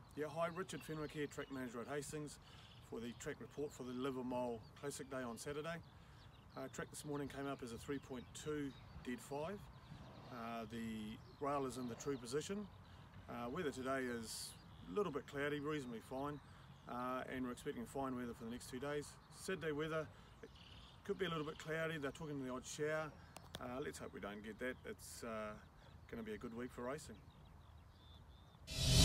Yeah, hi, Richard Fenwick here, track manager at Hastings, for the track report for the Livamol Classic day on Saturday. Track this morning came up as a 3.2 dead 5. The rail is in the true position. Weather today is a little bit cloudy, reasonably fine, and we're expecting fine weather for the next 2 days. Saturday weather, it could be a little bit cloudy. They're talking the odd shower. Let's hope we don't get that. It's going to be a good week for racing.